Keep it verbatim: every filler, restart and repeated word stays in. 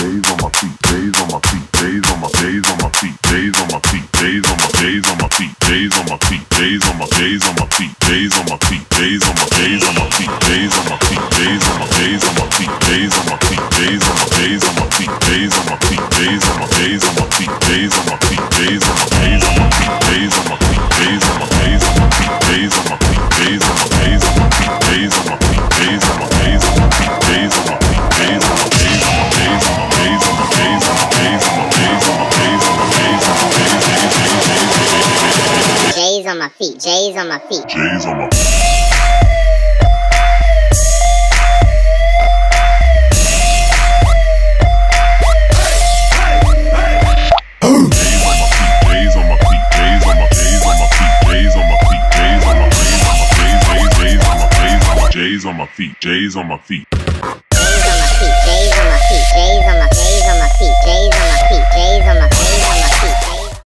days on my feet, days on my feet, days on my days on my feet, days on my feet, days on my days on my feet, days on my feet, days on my days on my feet, days on my feet, days on my days on my feet, days on my feet, days on my days on my feet, days on my feet, days on my days on my feet, days on my feet, days on my days on my feet, days on my feet, days on my days on my feet, days on my feet, days on my days on my feet, days on my feet, days on my days on my feet, days on my feet, days on my days on my feet, days on my feet, days on my days on my days on my days on my days on my days on my days on my days on my days on my J's on my feet, J's on my feet, J's on my feet. J's on my feet, J's on my feet.